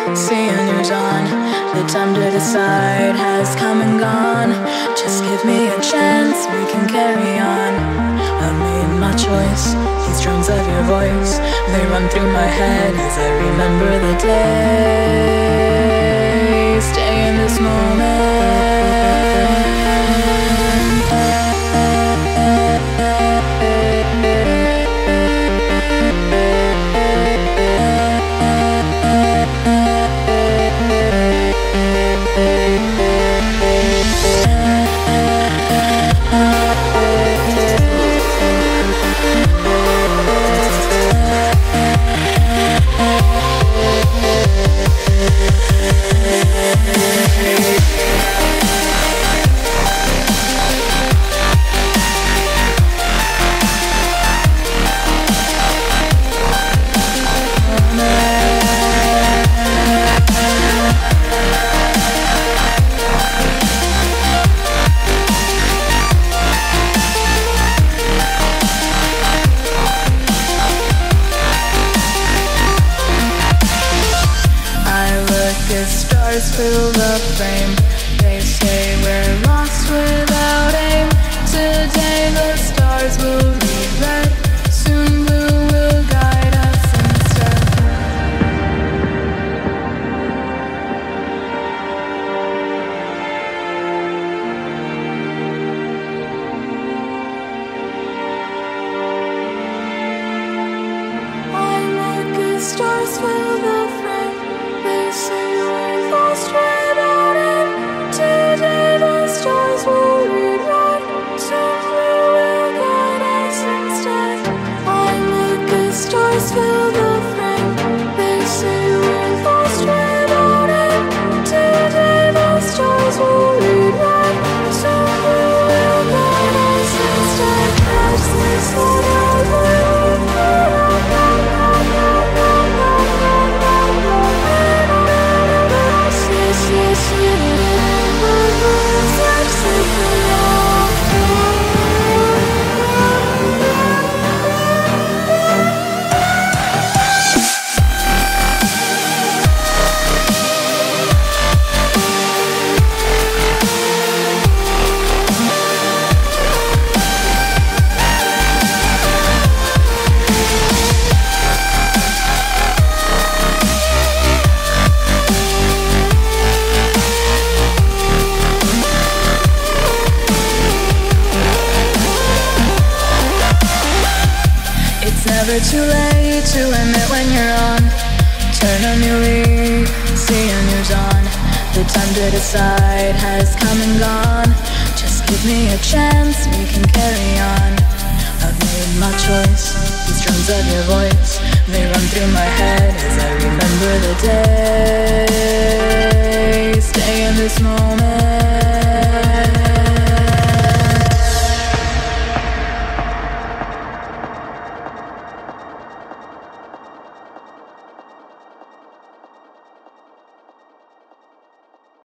See a new dawn. The time to decide has come and gone. Just give me a chance, we can carry on. I've made my choice. These drums of your voice, they run through my head as I remember the day. Stay in this moment. Stars fill the frame. They say we're lost without aim. Today the stars will read red. Soon blue will guide us instead. I make it stars fill the frame. They say we're lost without aim. Today the stars will read red. Soon blue will guide us instead. I make the stars fill the frame. They say we're lost without aim. Today the stars will read red. Soon blue will guide us instead. That's this what I never too late to admit when you're on. Turn a new leaf, see a new dawn. The time to decide has come and gone. Just give me a chance, we can carry on. I've made my choice. These drums of your voice, they run through my head as I remember the day. Stay in this moment.